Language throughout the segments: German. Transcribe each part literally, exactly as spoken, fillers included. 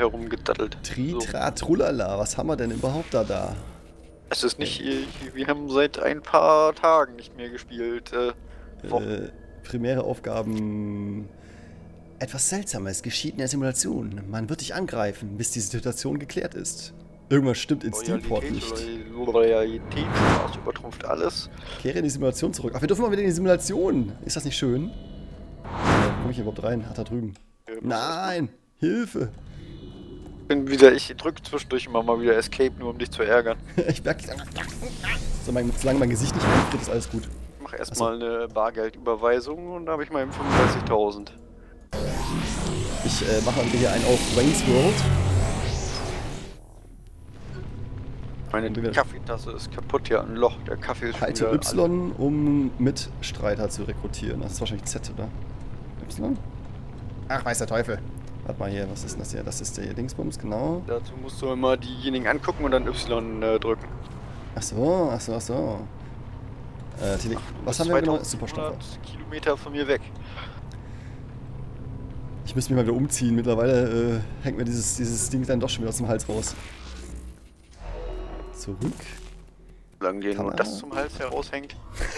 herumgedattelt. Tritra, so. Trullala, was haben wir denn überhaupt da da? Es ist nicht, wir haben seit ein paar Tagen nicht mehr gespielt. Äh, äh, primäre Aufgaben. Etwas Seltsames geschieht in der Simulation. Man wird dich angreifen, bis die Situation geklärt ist. Irgendwas stimmt in Steelport nicht. Loyalität, das übertrumpft alles. Kehre in die Simulation zurück. Ach, wir dürfen mal wieder in die Simulation. Ist das nicht schön? Äh, komm ich hier überhaupt rein? Hat da drüben. Ja, nein! Hilfe! Bin wieder, ich drücke zwischendurch immer mal wieder Escape, nur um dich zu ärgern. Ich merke, so, mein, solange mein Gesicht nicht einfriert, ist alles gut. Ich mache erstmal also eine Bargeldüberweisung und da habe ich mal eben fünfunddreißigtausend. Ich äh, mache mal wieder hier einen auf Wayne's World. Meine Kaffeetasse ist kaputt, ja, ein Loch. Der Kaffee ist schon Halte Y, um Mitstreiter zu rekrutieren. Das ist wahrscheinlich Z, oder? Y? Ach, weiß der Teufel. Warte mal hier, was ist denn das hier? Das ist der hier Dingsbums, genau. Dazu musst du immer diejenigen angucken und dann Y äh, drücken. Ach so, ach so, ach so. Äh, Tele ach, was haben wir genau? Superstoffer. Kilometer von mir weg. Ich müsste mich mal wieder umziehen. Mittlerweile äh, hängt mir dieses, dieses Ding dann doch schon wieder aus dem Hals raus. Zurück. Solange dir nur das zum Hals heraushängt.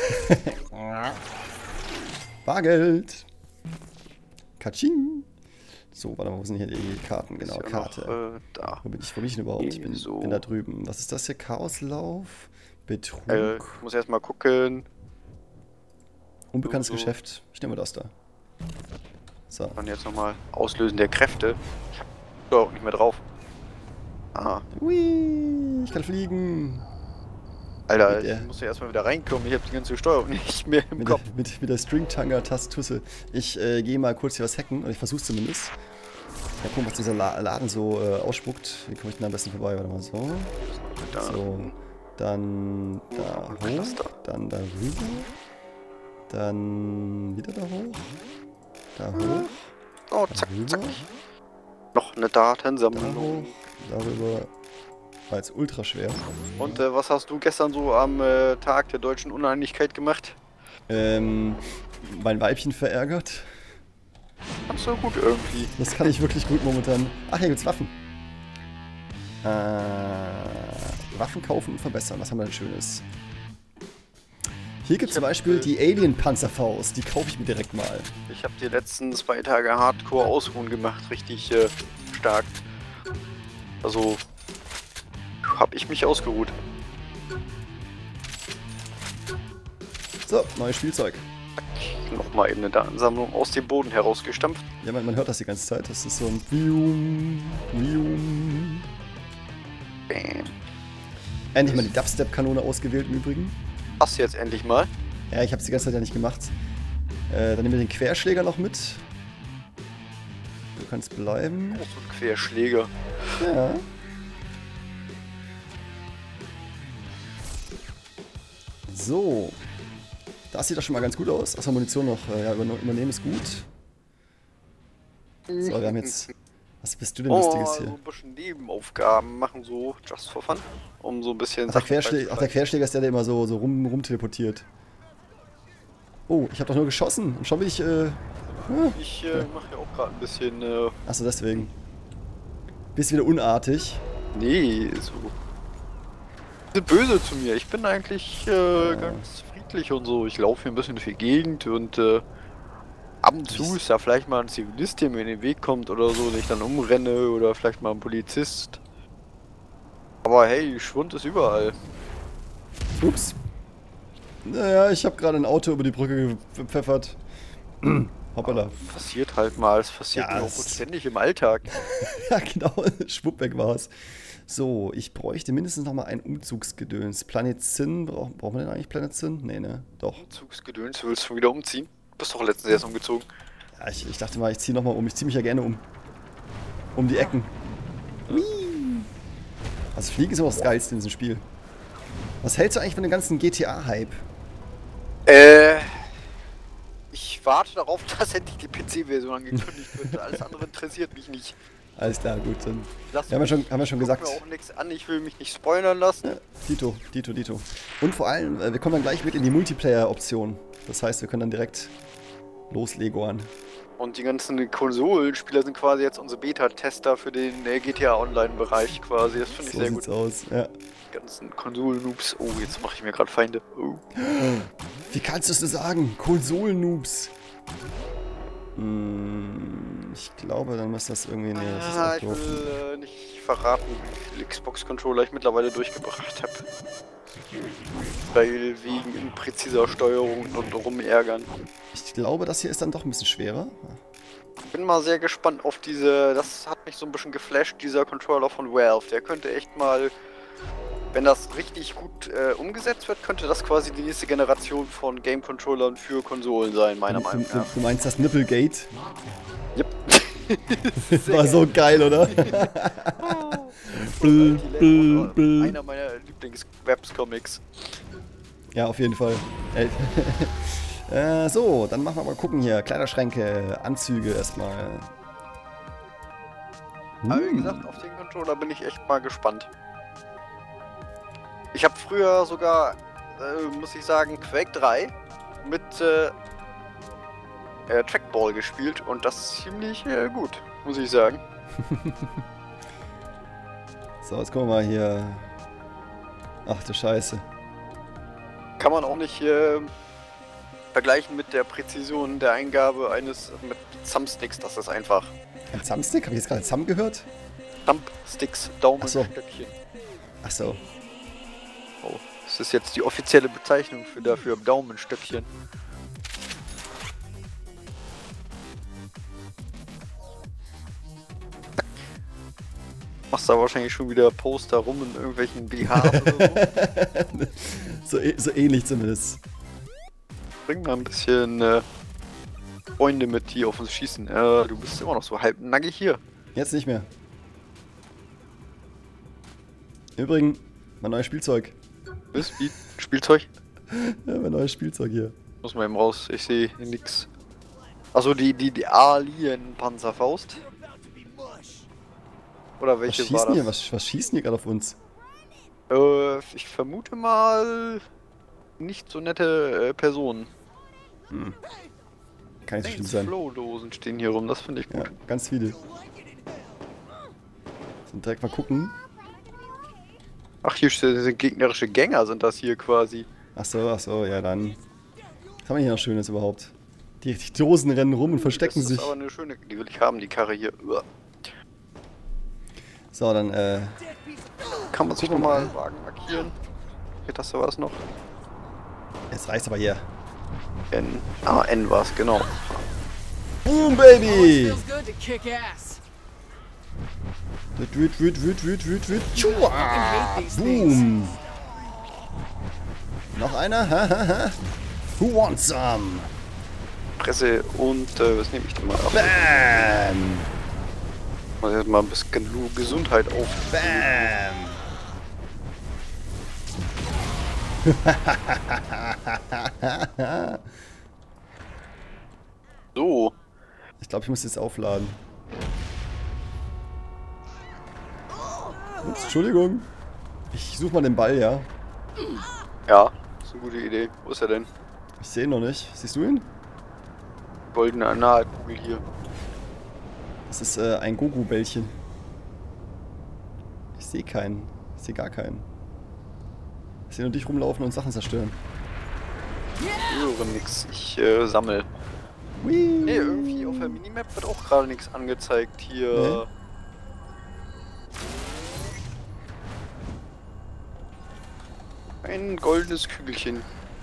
Bargeld. Katsching. So, warte mal, wo sind hier die Karten? Genau, ja Karte. Noch, äh, da. Wo bin ich, wo bin ich denn überhaupt? Ich bin, so. bin da drüben. Was ist das hier? Chaoslauf? Betrug? Äh, ich muss erstmal gucken. Unbekanntes so, so. Geschäft. Ich nehme das da. So. Und jetzt nochmal Auslösen der Kräfte. Ich hab doch nicht mehr drauf. Ah. Hui, ich kann fliegen. Alter, mit ich der, muss ja erstmal wieder reinkommen. Ich hab die ganze Steuerung nicht mehr im mit Kopf. Der, mit, mit der Stringtanger-Tastusse. Ich äh, gehe mal kurz hier was hacken, und ich versuch's zumindest. Ja, gucken, was dieser La Laden so äh, ausspuckt. Wie komme ich denn am besten vorbei? Warte mal, so. Da. So. Dann da hoch. Dann da rüber. Dann wieder da hoch. Da hoch. Oh, zack, zack. Noch eine Datensammlung. Da hoch. Darüber. War jetzt ultra schwer. Und äh, was hast du gestern so am äh, Tag der deutschen Uneinigkeit gemacht? Ähm, mein Weibchen verärgert. Kannst du gut irgendwie. Das kann ich wirklich gut momentan. Ach, hier gibt's Waffen. Äh, Waffen kaufen und verbessern. Was haben wir denn Schönes? Hier gibt es zum Beispiel äh, die Alien-Panzerfaust. Die kaufe ich mir direkt mal. Ich habe die letzten zwei Tage Hardcore ausruhen gemacht. Richtig äh, stark. Also habe ich mich ausgeruht. So, neues Spielzeug. Nochmal eben eine Datensammlung aus dem Boden herausgestampft. Ja, man, man hört das die ganze Zeit. Das ist so ein Vium, Vium. Bam. Endlich mal die Dubstep-Kanone ausgewählt im Übrigen. Hast du jetzt endlich mal? Ja, ich habe es die ganze Zeit ja nicht gemacht. Äh, dann nehmen wir den Querschläger noch mit. Du kannst bleiben. Oh, so ein Querschläger. Ja. So. Das sieht doch schon mal ganz gut aus. Achso, Munition noch. Äh, ja, übernehmen ist gut. So, wir haben jetzt... Was bist du denn oh, Lustiges hier? So ein bisschen Nebenaufgaben machen, so just for fun. Um so ein bisschen... Ach, der, Querschläger, ach, der Querschläger ist der, der immer so, so rum, rum teleportiert. Oh, ich habe doch nur geschossen. Und schon bin ich... Äh, ich äh, mache ja auch gerade ein bisschen... Äh, Achso, deswegen. Bist wieder unartig. Nee, so... Sind böse zu mir. Ich bin eigentlich äh, ja. ganz friedlich und so. Ich laufe hier ein bisschen durch die Gegend und äh, ab und zu ist da vielleicht mal ein Zivilist, der mir in den Weg kommt oder so, den ich dann umrenne oder vielleicht mal ein Polizist. Aber hey, Schwund ist überall. Ups. Naja, ich habe gerade ein Auto über die Brücke gepfeffert. Hoppala. Passiert halt mal. Es passiert ja, mir auch ständig im Alltag. Ja, genau. Schwupp weg war's. So, ich bräuchte mindestens noch mal ein Umzugsgedöns. Planet Zinn, brauchen, brauchen wir denn eigentlich Planet Zinn? Nee, ne? Doch. Umzugsgedöns, willst du schon wieder umziehen? Du bist doch letztens erst umgezogen. Ja, ich, ich dachte mal, ich ziehe noch mal um. Ich ziehe mich ja gerne um. Um die Ecken. Hui. Also Fliegen ist immer das Geilste in diesem Spiel. Was hältst du eigentlich von dem ganzen G T A-Hype? Äh... Ich warte darauf, dass endlich die P C-Version angekündigt wird. Alles andere interessiert mich nicht. Alles klar, gut, dann Lass haben wir schon, haben wir schon gesagt. Ich guck mir auch nichts an, ich will mich nicht spoilern lassen. Ja, Dito, Dito, Dito. Und vor allem, wir kommen dann gleich mit in die Multiplayer-Option. Das heißt, wir können dann direkt Los, Leguan. Und die ganzen Konsolenspieler sind quasi jetzt unsere Beta-Tester für den äh, G T A Online-Bereich quasi. Das finde ich So sehr sieht's gut. aus, ja. Die ganzen Konsolen-Noobs. Oh, jetzt mache ich mir gerade Feinde. Oh. Wie kannst du es denn sagen? Konsolen-Noobs. Hm, ich glaube, dann muss das irgendwie... Nee, das ist Ah, auch ich doof. will äh, nicht verraten, wie viele Xbox-Controller ich mittlerweile durchgebracht habe. Weil wegen impräziser Steuerung und rumärgern. Ich glaube, das hier ist dann doch ein bisschen schwerer. Bin mal sehr gespannt auf diese, das hat mich so ein bisschen geflasht, dieser Controller von Valve. Der könnte echt mal, wenn das richtig gut äh, umgesetzt wird, könnte das quasi die nächste Generation von Game-Controllern für Konsolen sein, meiner Du, Meinung du, nach. du meinst das Nipplegate? Yep. Das war so geil, oder? Bl, bl, bl. Einer meiner Lieblings-Webs-Comics. Ja, auf jeden Fall. Ey. äh, so, dann machen wir mal gucken hier. Kleiderschränke, Anzüge erstmal. Aber wie Hm. gesagt, auf den Controller bin ich echt mal gespannt. Ich habe früher sogar, äh, muss ich sagen, Quake drei mit äh, äh, Trackball gespielt und das ziemlich äh, gut, muss ich sagen. So, jetzt gucken wir mal hier. Ach du Scheiße. Kann man auch nicht äh, vergleichen mit der Präzision der Eingabe eines mit Thumbsticks, das ist einfach. Ein Thumbstick? Habe ich jetzt gerade Thumb gehört? Thumbsticks, Ach so. Daumenstöckchen. Ach so. Oh, das ist jetzt die offizielle Bezeichnung für dafür, Daumenstöckchen. Machst da wahrscheinlich schon wieder Poster rum in irgendwelchen B Hs oder so. so, ä- so ähnlich zumindest. Bring mal ein bisschen äh, Freunde mit, die auf uns schießen. Äh, du bist immer noch so halb nackig hier. Jetzt nicht mehr. Übrigens, mein neues Spielzeug. Was? Wie? Spielzeug? Ja, mein neues Spielzeug hier. Muss mal eben raus, ich sehe hier nix. Achso, die, die, die Alien-Panzerfaust? Oder Was welche schießen war das? hier? Was, was schießen hier gerade auf uns? Äh, ich vermute mal nicht so nette äh, Personen. Hm. Kann nicht so schlimm Hey, sein. Flowdosen stehen hier rum, das finde ich Ja, gut. ganz viele. So, direkt mal gucken. Ach, hier ste- sind gegnerische Gänger, sind das hier quasi. Ach so, ach so, ja dann. Was haben wir hier noch Schönes überhaupt? Die, die Dosen rennen rum und verstecken das sich. ist aber eine schöne, die will ich haben, die Karre hier. Uah. So, dann, äh. Kann man sich Gucken wir nochmal mal. Wagen markieren? Hier, das war es noch. Jetzt reicht's aber hier. N. Ah, N war es, genau. Boom, Baby! Feels good to kick ass. Wüt, wüt, wüt, wüt, wüt, wüt. Tschua! fucking hate these things. Boom! Noch einer? Ha, ha, ha. Who wants some? Presse und, äh, was nehme ich denn mal ab? Bam! Muss jetzt mal ein bisschen Lu- Gesundheit auf. Bam! So. Ich glaube, ich muss jetzt aufladen. Ups, Entschuldigung. Ich suche mal den Ball, ja. Ja, ist eine gute Idee. Wo ist er denn? Ich sehe ihn noch nicht. Siehst du ihn? Goldene Analkugel hier. Das ist äh, ein Gogo-Bällchen. Ich sehe keinen. Ich sehe gar keinen. Ich sehe nur dich rumlaufen und Sachen zerstören. Ich höre nix. Ich äh, sammel. Whee. Nee, irgendwie auf der Minimap wird auch gerade nichts angezeigt hier. Ein goldenes Kügelchen.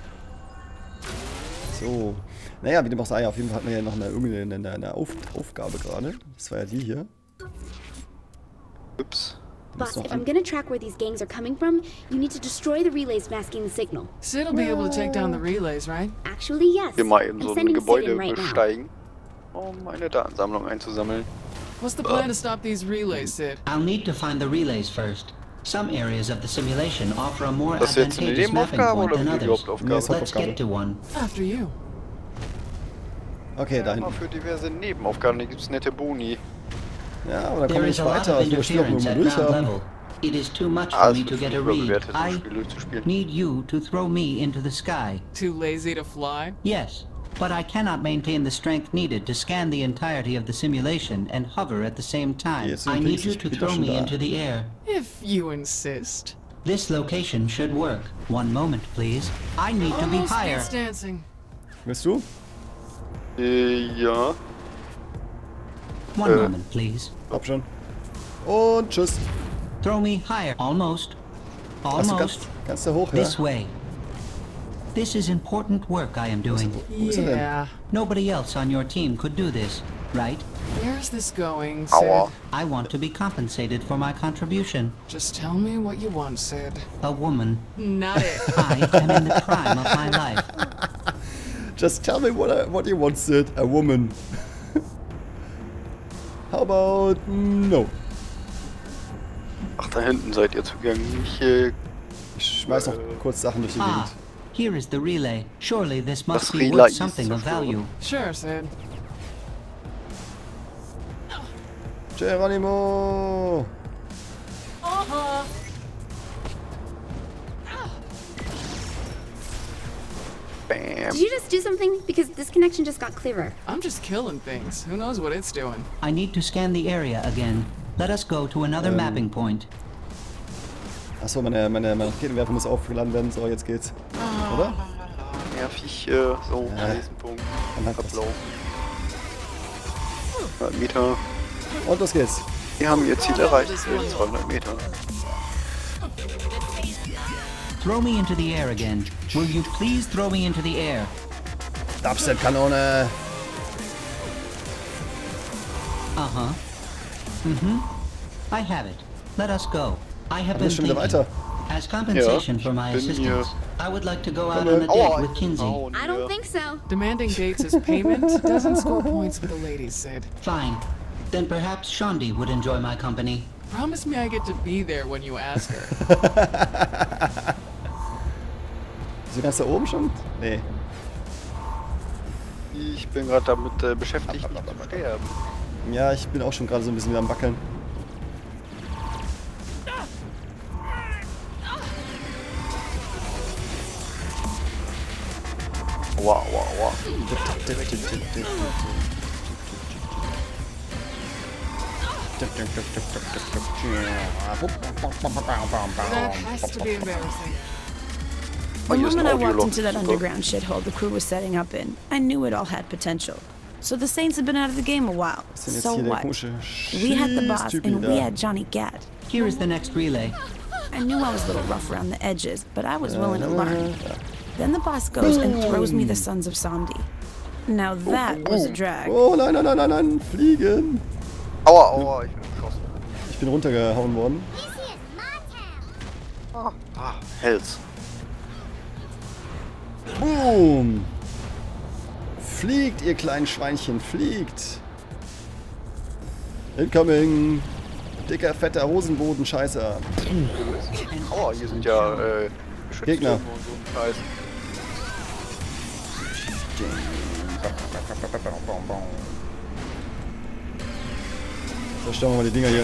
So. Naja, wie dem auch sei, auf jeden Fall hatten wir ja noch eine, irgendwie eine, eine, eine Auf Aufgabe gerade. Das war ja die hier. Ups. Die muss Boss, noch if an I'm gonna track where these gangs are coming from, you need to destroy the relays masking the signal. Sid will be able to take down the relays, right? Actually, yes. Hier mal eben I'm so ein sending Gebäude Sid in right now. besteigen, um eine Datensammlung einzusammeln. What's the plan to stop these relays, Sid? I'll need to find the relays first. Some areas of the simulation offer a more Das ist jetzt eine advantageous mapping Nebenaufgabe point oder than wie die others. Hauptaufgabe? Nee, Let's get to one. After you. Okay, da Immer hinten. für diverse Nebenaufgaben, da gibt es nette Boni. Ja, aber da kommen There wir is nicht a lot weiter. of Also wir spielen auch nur interference mal at durch ground haben. level. It is too much Ah, for es me ist to get a überbewertet, read. so I Spiele zu spielen. need you to throw me into the sky. Too lazy to fly? Yes. but I cannot maintain the strength needed to scan the entirety of the simulation and hover at the same time. Jetzt sind I need you ich to bin doch throw schon me da. into the air. If you insist. This location should work. One moment, please. I need to be Almost higher. dance dancing. Willst du? Äh, ja. One Äh. moment, please. Hab schon. Und tschüss. Throw me higher. Almost. Achso, Almost. kannst, kannst du hoch, ja? This way. This is important work I am doing. Wo ist er denn? Yeah. Nobody else on your team could do this, right? Where's this going, Aua. Sid? I want to be compensated for my contribution. Just tell me what you want, Sid. A woman. Not it. I am in the prime of my life. Just tell me what, I, what you want, Sid. A woman. How about no? Ach, da hinten seid ihr zugänglich. Äh, Ich schmeiß noch kurz Sachen durch die Ah, Gegend. here is the relay. Surely this Das must be Relay worth ist something of zerstört. value. Sure, Sid. Geronimo! Uh-huh. bam. Did you just do something? Because this connection just got clearer. I'm just killing things. Who knows what it's doing? I need to scan the area again. Let us go to another mapping point. Achso, meine, meine, meine Raketenwerfer muss aufgeladen werden. So, jetzt geht's. Oder? Nervig, äh, so, Ja. an diesem Punkt. Dann hat das. Ablaufen. zweihundert Meter. Und los geht's. Wir haben ihr Ziel erreicht. zweihundert Meter. Throw me into the air again. Will you please throw me into the air? Dubstep-Kanone! Uh-huh. Mm-hmm. I have it. Let us go. I have Aber been ist schon wieder thinking. weiter. As compensation Ja, for my ich bin assistance, hier. I would like to go out Komm, on a äh, date Aua, with Kinsey. hauen I don't hier. think so. Demanding dates as payment doesn't score points with the ladies, Sid. Fine. Then perhaps Shondi would enjoy my company. Promise me I get to be there when you ask her. Bist du ganz da oben schon? Nee. Ich bin gerade damit äh, beschäftigt, nicht zu sterben. Ja, ich bin auch schon gerade so ein bisschen wieder am Wackeln. Wow, wow, wow. That has to be embarrassing. Oh, The hier ist ein moment I walked Audiolog. into that Super. underground shithole the crew was setting up in, I knew it all had potential. So the Saints had been out of the game a while. Was ist denn jetzt So hier der what? komische We had the boss Schießtyp and da? we had Johnny Gat. Here is the next relay. I knew I was a little rough around the edges, but I was willing to learn. Then the boss goes and throws me the Sons of Samdi. Now that was a drag. Oh nein, nein, nein, nein, nein, fliegen! Aua, aua, ich bin geschossen. Ich bin runtergehauen worden. Ah, Hells. Boom! Fliegt, ihr kleinen Schweinchen, fliegt! Incoming! Dicker, fetter Hosenboden-Scheißer. Aua, hier sind ja äh, Geschütztürme Gegner. und so ein Scheiß. Zerstören wir mal die Dinger hier.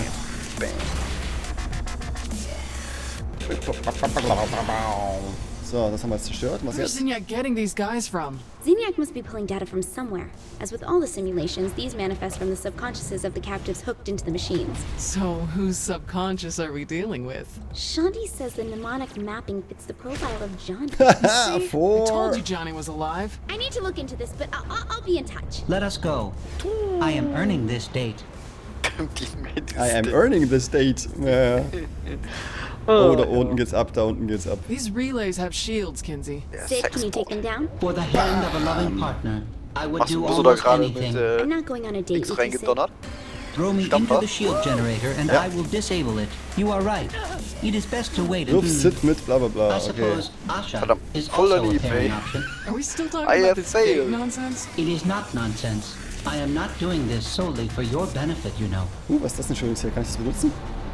So, das haben wir jetzt zerstört. Was Where's jetzt? Zinyak getting these guys from? Zinyak must be pulling data from somewhere. As with all the simulations, these manifest from the subconsciouses of the captives hooked into the machines. So, whose subconscious are we dealing with? Shanti says the mnemonic mapping fits the profile of Johnny. See? I Four. told you Johnny was alive. I need to look into this, but I'll, I'll, I'll be in touch. Let us go. I am earning this date. I am earning this date. Ja. Oh, da unten geht's ab, da unten geht's ab. These relays have shields, Kinsey. Sid, can you take them down? For the hand of a loving partner, I would Was do bist du da almost gerade mit anything. äh, I'm not going on a date X with you, Sid. reingedonnert? Throw me Stampfer? into the shield generator and Ja. I will disable it. You are right. It is best to wait Wirf until... Sid mit, bla bla I bla. Okay. suppose Asha Verdammt, is voller also a Lieb, pairing ey. option. Are we still talking I about have this date failed. nonsense? It is not nonsense. I am not doing this solely for your benefit, you know. Uh, was ist das denn schönes hier? Kann ich das benutzen?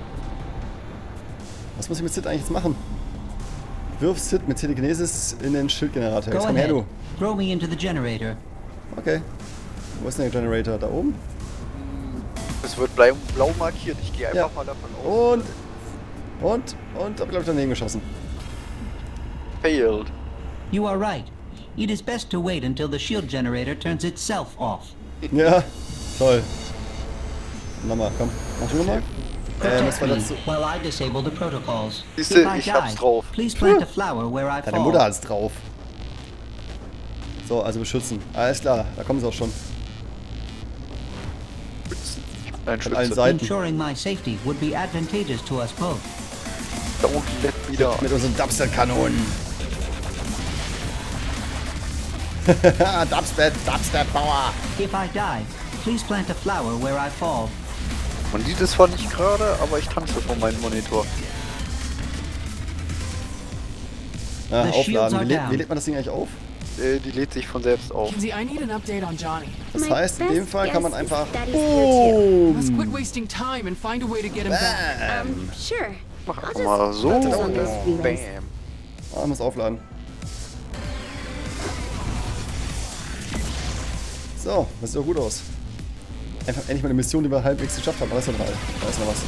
Was muss ich mit Sid eigentlich jetzt machen? Wirf Sid mit Telekinesis in den Schildgenerator. Go Jetzt komm her, ahead. du. Throw me into the generator. Okay. Wo ist denn der Generator? Da oben? Es wird blau, blau markiert. Ich gehe einfach Ja. mal davon aus. Und. Und. Und. Hab, glaub ich, daneben geschossen. Failed. You are right. it is best to wait until the shield generator turns itself off. Ja, toll. Nochmal, komm. Mach du nochmal. Äh, was Protect war me das? so- while I disable the protocols. Siehste, If I ich hab's die, drauf. please plant a flower where I Deine Mutter fall. hat's drauf. So, also beschützen. Alles klar, da kommen sie auch schon. Ein Von allen Schütze. Seiten. Ensuring my safety would be advantageous to us both. Don't let wieder. Mit unseren Dubstep-Kanonen. Dubstep, Dubstep-Power. If I die, please plant a flower where I fall. Man sieht es zwar nicht gerade, aber ich tanze vor meinem Monitor. Ja, The aufladen. shields Wie, are lä down. wie lädt man das Ding eigentlich auf? Äh, die lädt sich von selbst auf. Kinsey, I need an update on Johnny. Das My heißt, in dem best Fall kann man guess is einfach... that he's here Let's Boom! quit wasting time and find a way to get him back. too. Um, sure. Mach I'll einfach just mal so focus on und those relays. bam. Ah, muss aufladen. So, das sieht doch gut aus. Einfach endlich mal eine Mission, die wir halbwegs geschafft haben. Da ist noch mal. Da ist noch was.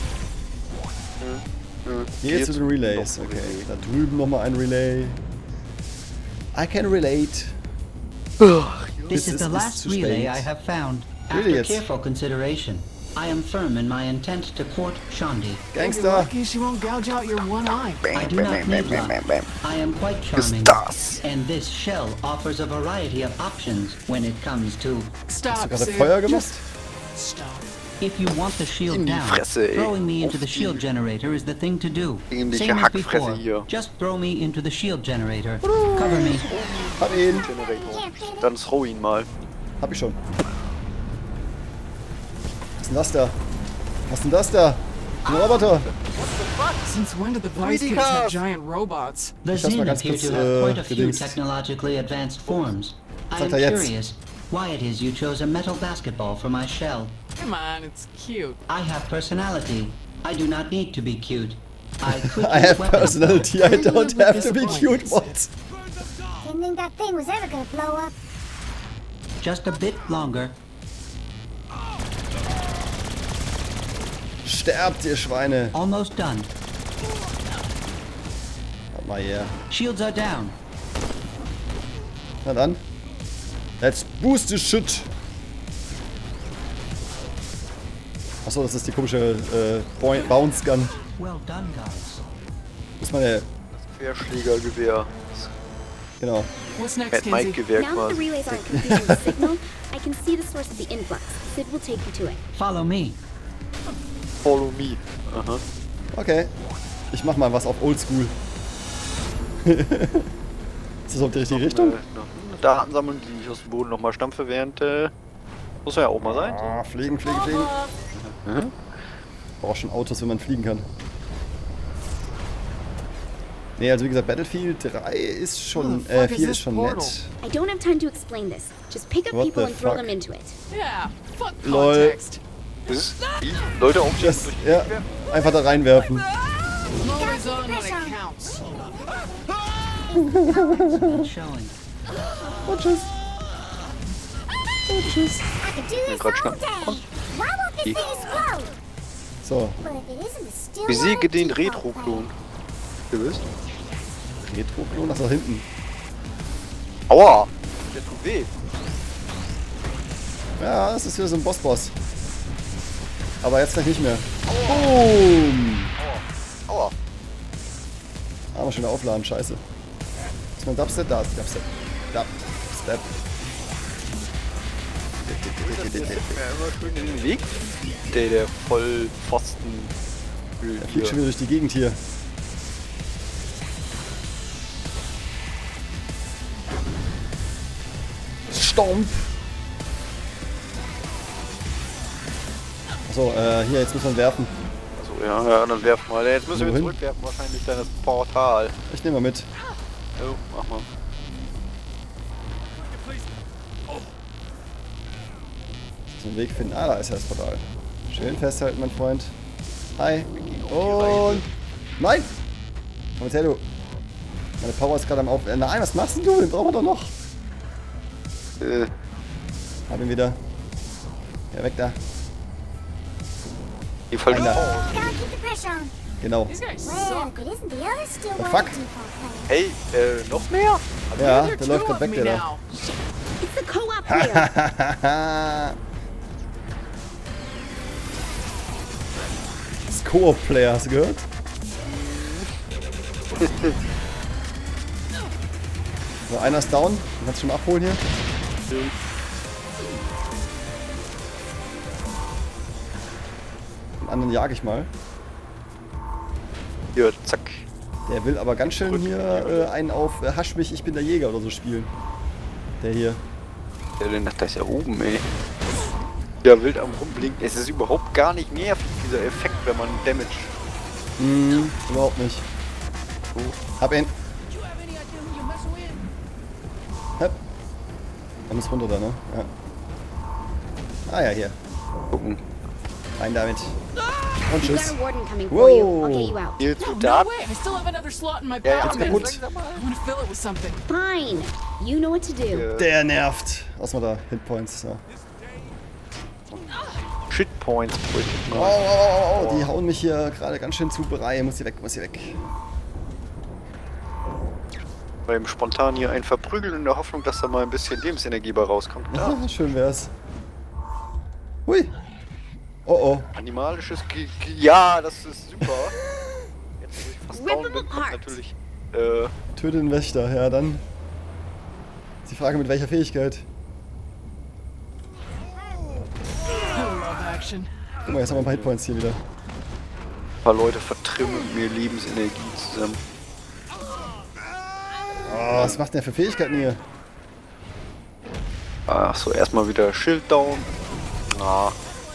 Äh, Hier zu den Relays. noch ein Okay, Relay. da drüben nochmal ein Relay. I can relate. This This is is- the is last zu relay spät. I have found. Really, After jetzt? careful consideration, I am firm in my intent to court Shandi. You're Gangster. lucky she won't gouge out your one eye. I do not need luck. I am quite charming. das? And this shell offers a variety of options when it comes to... Stop, Hast du gerade Sid. Feuer gemacht? Just stop. If you want the shield In die down, Fresse, ey. throwing me into Auf the shield die generator is the thing to do. dämliche Same as Hackfresse before. hier. Just throw me into the shield generator. Cover me. Hab ihn. Dann throw ihn mal. Hab ich schon. Was ist denn das da? Was ist denn das da? Ein Roboter. Since when did the Vice Greedy kids have Cars. giant robots? The Ich lass mal Zin ganz appear kurz, to have quite a äh, few gedingst. technologically advanced forms. I am sagt er jetzt? curious why it is you chose a metal basketball for my shell. Come on, it's cute. I have personality. I do not need to be cute. I could I use have weapons, personality. I don't have to be cute. What? Didn't think that thing was ever gonna blow up. though. Just a bit longer. Sterbt, ihr Schweine. Almost done. Warte mal her. Shields are down. Na dann. Let's boost the shit. Achso, das ist die komische äh, Boy- Bounce Gun. Well done, guys. Das ist meine. Querschlägergewehr. Genau. What's next, Mad Kinsey? Mike Gewehr Now that the quasi. relays aren't confusing the signal, I can see the source of the influx. Sid will take you to it. Follow me. Follow me. Aha. Okay. Ich mach mal was auf Oldschool. Ist das auf die richtige Richtung? Äh, Daten sammeln, die ich aus dem Boden nochmal stampfe, während äh, muss ja auch mal sein. Ah, fliegen, fliegen, fliegen. Mhm. Braucht schon Autos, wenn man fliegen kann. Nee, also wie gesagt, Battlefield drei ist schon, Who the äh, fuck is vier this ist schon portal? nett. I don't have time to explain this. Just pick up What people the and throw fuck? them into it. Yeah, fuck Lol. context. Das ist die Leute auf Just, ja, einfach da reinwerfen. I'm always on when it counts. Not showing. Und tschüss. Und tschüss. I could do this Quatsch, all ne? day. Why won't this thing explode? So, But if it isn't a still Besiege den water teapot Retro-Klon. Du bist? Retro-Klon nach da hinten. Aua! Der tut weh. Ja, das ist wieder so ein Boss-Boss. Aber jetzt gleich nicht mehr. Boom! Aua. Ah, mal schön aufladen, scheiße. Ist mein Dubstep? Da ist die Dubstep. Dubstep. Der immer schön in den Weg. Der, der Vollpfosten. Er fliegt schon wieder durch die Gegend hier. Stomp! Achso, äh, hier, jetzt muss man werfen. Achso, ja, ja, dann werf mal. Jetzt müssen wir Wohin? zurückwerfen, wahrscheinlich dann das Portal. Ich nehme mal mit. Oh, mach mal. So einen Weg finden. Ah, da ist ja das Portal. Schön festhalten, mein Freund. Hi. Und... Nein! Komm jetzt her, du. Meine Power ist gerade am Auf... Äh, nein, was machst denn du? Den brauchen wir doch noch. Äh, Hab ihn wieder. Ja, weg da. die falsche Einer. Frau. Gotta keep the pressure on. Genau. These guys Well, suck. but isn't the other still Oh, one fuck. default player? Hey, äh, noch mehr? Ja, There are der läuft two grad of weg, me der da. now. It's the co-op player. Das Koop-Player, hast du gehört? So, einer ist down. Den kannst du schon abholen hier. Den anderen jag ich mal. Hier, zack. Der will aber ganz schön hier äh, einen auf äh, Hasch mich, ich bin der Jäger oder so spielen. Der hier. Der denn, das ist ja oben, ey. Ja, wild am Rumblinken. Es ist überhaupt gar nicht nervig, dieser Effekt, wenn man Damage. Mhm, überhaupt nicht. Hab ihn. Hep. Er muss runter da, ne? Ja. Ah ja, hier. Gucken. Rein damit. Und You've got tschüss. a warden coming for you. I'll Whoa. get you out. Hier zu No, da. no way. I still have another slot in my Ja, ja, power jetzt bin. kaputt. I want to fill it with something. Fine. You know what to do. Äh, Der nervt. Lass mal da. Hitpoints. Ja. Shitpoints. Oh, oh, oh, oh, die hauen mich hier gerade ganz schön zu Brei. Muss hier weg, muss hier weg. Beim Spontan hier ein Verprügeln in der Hoffnung, dass da mal ein bisschen Lebensenergie bei rauskommt. Ja. Ah, schön wär's. Hui. Oh oh. Animalisches Ge Ge Ja, das ist super. Jetzt, wo ich fast Rip down them bin, kommt apart. natürlich. Äh, Töte den Wächter. Ja, dann. Ist die Frage, mit welcher Fähigkeit. I love action. Guck mal, jetzt haben wir ein paar Hitpoints hier wieder. ein paar Leute vertrimmen mir Lebensenergie zusammen. Oh, was macht der für Fähigkeiten hier? Ach so, erstmal wieder Schild down. Ah,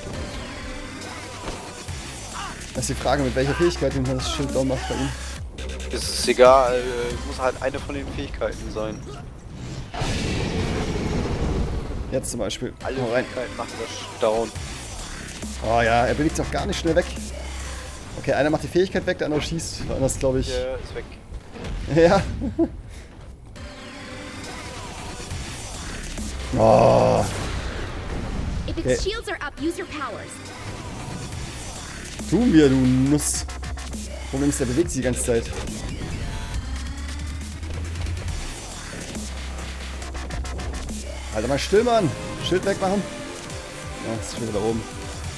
Das ist die Frage, mit welcher Fähigkeit man das Schild down macht bei ihm. ist egal, äh, muss halt eine von den Fähigkeiten sein. Jetzt zum Beispiel. Alle Hau rein. Fähigkeiten machen das down. Oh ja, er bewegt sich auch gar nicht schnell weg. Okay, einer macht die Fähigkeit weg, der andere schießt. Der andere ist, glaube ich. Der ist weg. Ja. Oh. If its Okay. shields are up, use your powers. Tu mir, du Nuss. Problem ist, der bewegt sich die ganze Zeit. Alter, mal still, Mann. Schild wegmachen. Ja, das ist schon wieder da oben.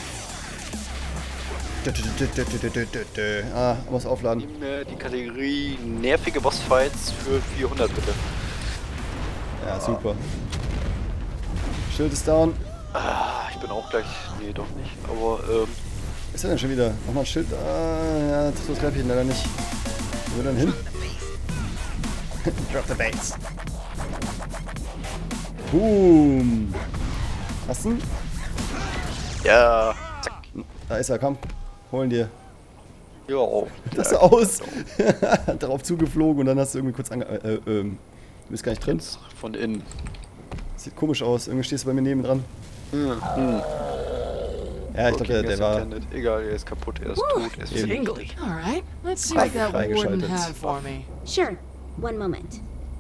Ah, muss aufladen. Nimm äh, die Kategorie nervige Bossfights für vierhundert bitte. Ja, super. Schild ist down. Ah, ich bin auch gleich. Nee, doch nicht. Aber, ähm. Was ist er denn schon wieder? Nochmal ein Schild. Ah, ja, das greife ich ihn leider nicht. Wo will er denn hin? Drop the base. Boom. Hast du ihn? Ja. Zack. Da ist er, komm. Holen dir. Jo. Das sah aus. Darauf zugeflogen und dann hast du irgendwie kurz ange... Äh, äh, ähm. Du bist gar nicht drin. Von innen. Sieht komisch aus. Irgendwie stehst du bei mir neben dran. Hm. Hm. Ja, ich glaube, der, der war... Intended. Egal, er ist kaputt, er ist tot, er ist Eben. Tingly. All right. Let's see what that warden Freigeschaltet. had for me. Sure. One moment.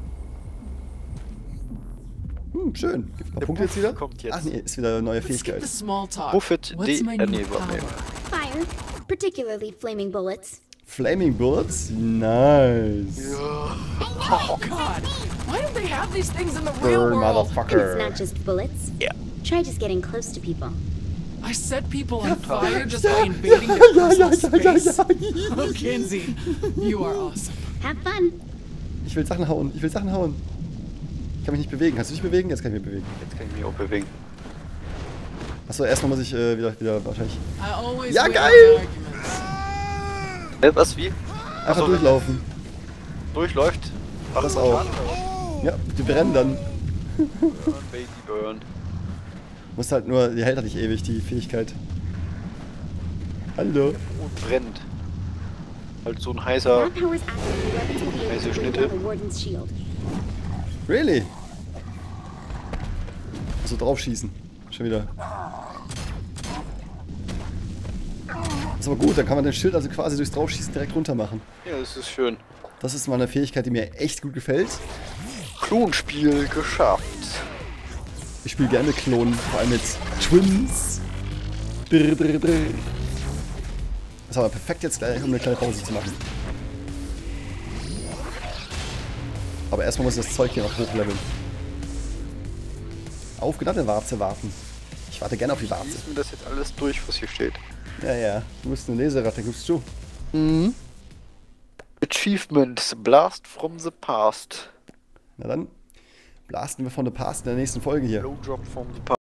Hm, schön. Gibt ein paar Punkte jetzt wieder? kommt jetzt. Ach nee, ist wieder eine neue Let's skip Fähigkeit. the small talk. Buffett What's D. my Äh, new nee, warte, nee. power? Fire, particularly flaming bullets. Flaming Bullets? Nice. Oh God! Why don't they have these things in the real Burn, world? And it's motherfucker. not just bullets. Yeah. Try just getting close to people. I set people on fire just by invading their personal space. Oh, Kinsey, you are awesome. Have fun. Ich will Sachen hauen. Ich will Sachen hauen. Ich kann mich nicht bewegen. Kannst du dich bewegen? Jetzt kann ich mich bewegen. Jetzt kann ich mich auch bewegen. Achso, erstmal muss ich äh, wieder, wieder wahrscheinlich... I always Ja, win geil! on arguments. Äh, was, wie? Einfach Achso, durchlaufen. Durchläuft. Ach, Das so, auch. Schaden drauf. Ja, die brennen dann. Burn, Baby, burn. Muss halt nur... Die hält halt nicht ewig, die Fähigkeit. Hallo. Und brennt. Halt so ein heißer... That power's active. Weapons will be able Also to bring Schnitte. down the warden's shield. Really? Also draufschießen. Schon wieder. Ist aber gut, dann kann man den Schild also quasi durchs Draufschießen direkt runter machen. Ja, das ist schön. Das ist mal eine Fähigkeit, die mir echt gut gefällt. Klonspiel geschafft. Ich spiele gerne Klonen, vor allem mit Twins. Brr, brr, brr. Das ist aber perfekt jetzt gleich, um eine kleine Pause zu machen. Aber erstmal muss ich das Zeug hier noch hochleveln. Auf genannte Warze warten. Ich warte gerne auf die Warze. Lies mir das jetzt alles durch, was hier steht. Ja, ja. Du bist eine Leseratte, gibst du. Mhm. Achievements, Blast from the Past. Na dann, blasten wir von the Past in der nächsten Folge hier. Blowjob from the Past.